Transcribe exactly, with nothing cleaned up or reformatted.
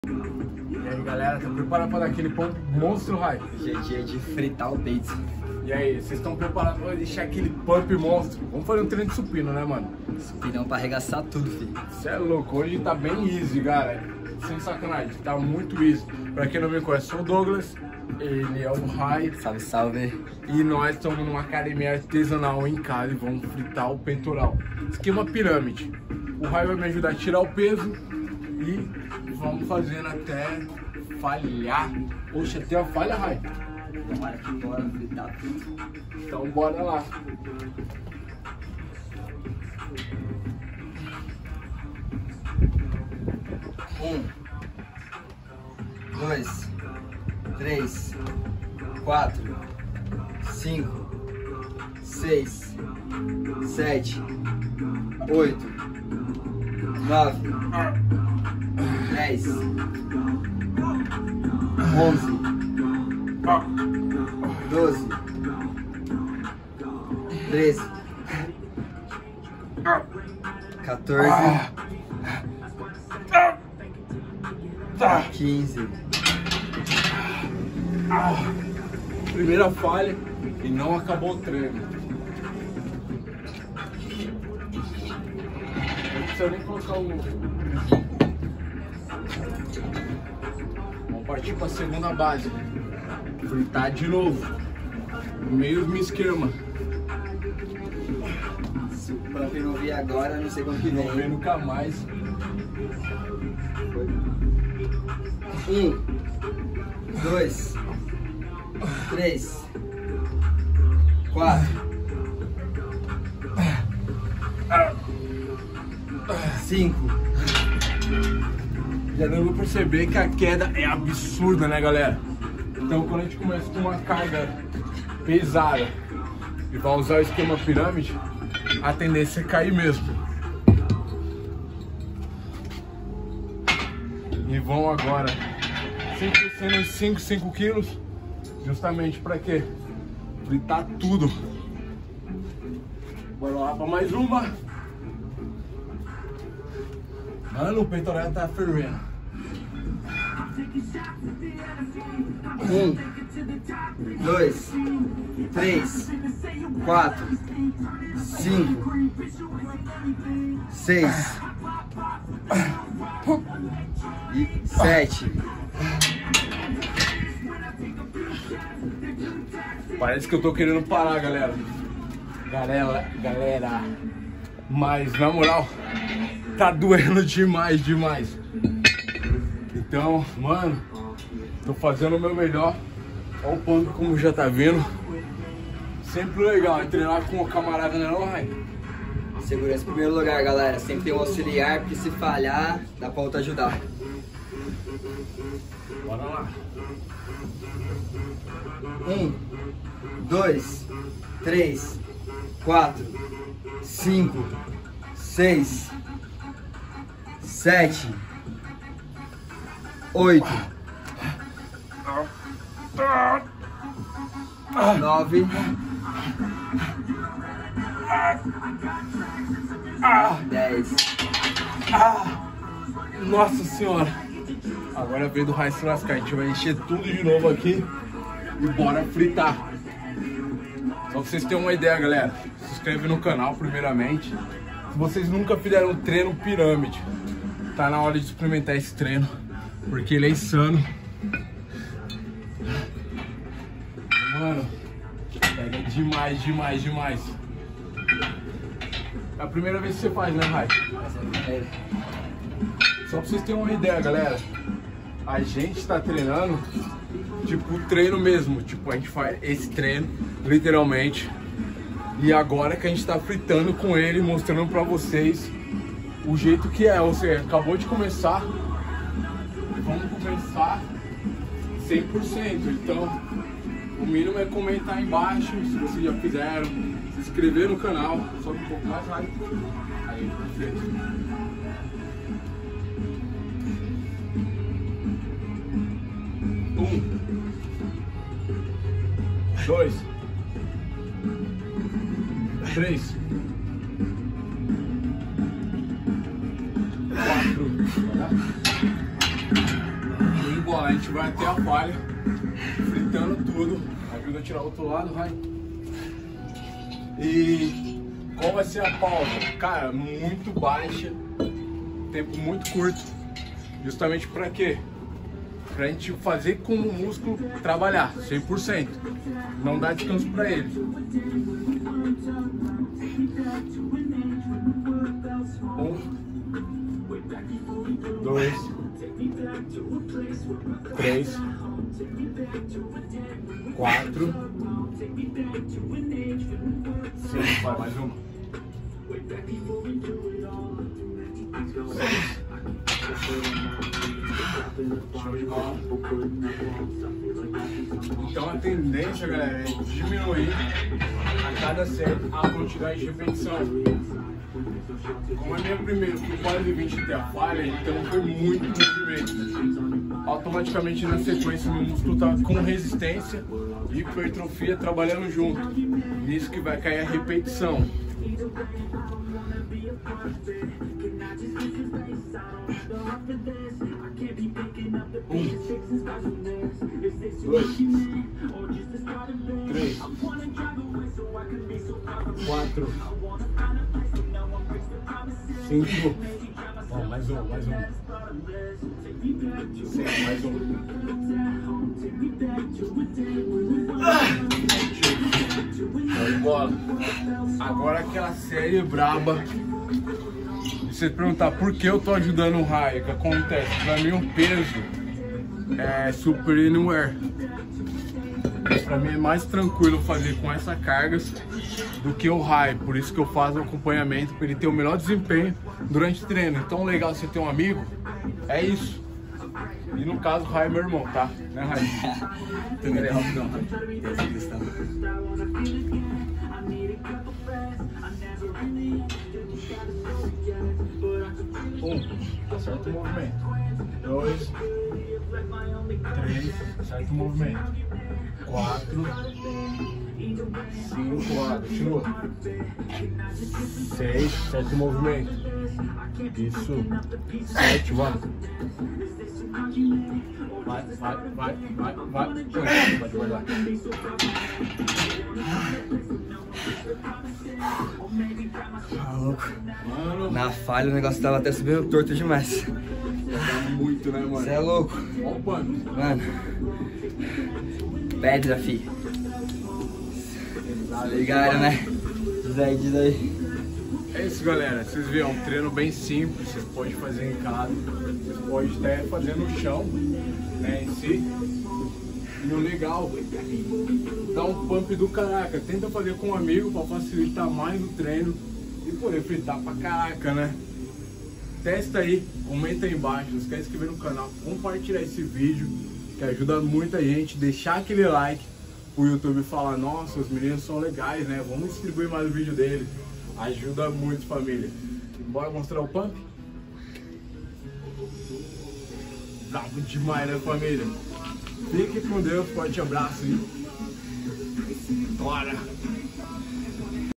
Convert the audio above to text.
E aí galera, tá preparado para dar aquele pão monstro, Rai? Jeitinho de fritar o peito. E aí, vocês estão preparados para deixar aquele pump monstro? Vamos fazer um treino de supino, né, mano? Supinão pra arregaçar tudo, filho. Você é louco, hoje tá bem easy, cara. Sem sacanagem, tá muito easy. Pra quem não me conhece, sou o Douglas, ele é o Rai. Salve, salve. E nós estamos numa academia artesanal em casa e vamos fritar o peitoral. Esquema pirâmide. O Rai vai me ajudar a tirar o peso e vamos fazendo até falhar. Poxa, até a falha, Rai. Bora que bora fritar tudo. Então bora lá. Um, dois, três, quatro, cinco, seis, sete, oito, nove, dez, onze, doze, treze, quatorze, quinze. Primeira falha e não acabou o treino. Não precisa nem colocar o... Vamos partir para a segunda base. Fritar de novo. No mesmo esquema. Pra quem não vir agora, não sei como que Não vem vem. nunca mais. Um, dois, três, quatro, cinco. Já deu pra perceber que a queda é absurda, né, galera? Então, quando a gente começa com uma carga pesada e vai usar o esquema pirâmide, a tendência é cair mesmo. E vão agora cem por cento uns cinco, cinco quilos, justamente para quê? Fritar tudo. Bora lá para mais uma. Mano, o peitoral tá fervendo. Um, dois, três, quatro, cinco, seis e sete. Parece que eu tô querendo parar, galera. Galera, galera. Mas, na moral, tá doendo demais, demais. Então, mano, tô fazendo o meu melhor. Olha o pump como já tá vindo. Sempre legal é treinar com o camarada, né, não, Rai? Segurança em primeiro lugar, galera. Sempre tem um auxiliar, porque se falhar, dá pra outro ajudar. Bora lá. Um, dois, três, quatro, cinco, seis, sete, oito, nove, dez. Nossa senhora. Agora veio do Rai se lascar. A gente vai encher tudo de novo aqui e bora fritar. Só pra vocês terem uma ideia, galera. Se inscreve no canal primeiramente. Se vocês nunca fizeram um treino pirâmide, tá na hora de experimentar esse treino, porque ele é insano. Mano, pega demais, demais, demais. É a primeira vez que você faz, né, Rai? Só pra vocês terem uma ideia, galera. A gente tá treinando, tipo, treino mesmo. Tipo, a gente faz esse treino, literalmente. E agora que a gente tá fritando com ele, mostrando pra vocês o jeito que é. Ou seja, acabou de começar. Vamos começar cem por cento. Então, o mínimo é comentar aí embaixo se vocês já fizeram. Se inscrever no canal. Sobe um pouco mais rápido. Aí, perfeito. Um, dois, três, quatro, a gente vai até a falha, fritando tudo. Ajuda a tirar o outro lado, vai. E qual vai ser a pausa? Cara, muito baixa, tempo muito curto. Justamente pra quê? Pra gente fazer como o músculo trabalhar, cem por cento. Não dá descanso pra ele. Um, dois, três, quatro, cinco, vai, mais uma. Seis. Show de bola. Então a tendência, galera, é diminuir a cada série a quantidade de repetição. Como é minha primeira, fui quase vinte até a falha, então foi muito movimento. Automaticamente na sequência meu músculo tá com resistência e hipertrofia trabalhando junto. Nisso que vai cair a repetição. Um, dois, três, quatro, cinco. Bom, mais um, mais um. Seis, mais um. Show de bola. Agora aquela série braba. Você perguntar por que eu tô ajudando o high, o que acontece? Pra mim o peso é super anywhere. Pra mim é mais tranquilo fazer com essa cargas do que o high, por isso que eu faço o acompanhamento para ele ter o melhor desempenho durante o treino. Então legal você ter um amigo, é isso. E no caso o high é meu irmão, tá? Né, high? Também é rapidão, tem essa questão. Um, acerta o movimento. Dois, três, acerta o movimento. Quatro, cinco, ó, continua. Seis, acerta o movimento. Isso. Sete, vai. Vai, vai, vai, vai, vai. Pode guardar. Ah, louco. Mano. Na falha o negócio tava até subindo torto demais. Tá muito, né, mano? Você é louco. Olha o pano. Mano. Pedra, fi. Ligaram, né? Diz aí, diz aí. É isso, galera. Vocês viram, é um treino bem simples. Vocês podem fazer em casa. Vocês podem até fazer no chão, né, em si. E o legal, dá um pump do caraca. Tenta fazer com um amigo pra facilitar mais o treino e poder fritar pra caraca, né? Testa aí, comenta aí embaixo, não esquece de se inscrever no canal, compartilhar esse vídeo, que ajuda muita gente, deixar aquele like pro YouTube falar, nossa, os meninos são legais, né? Vamos distribuir mais o vídeo deles. Ajuda muito, família. Bora mostrar o pump? Bravo demais, né, família? Fique com Deus, forte abraço e bora!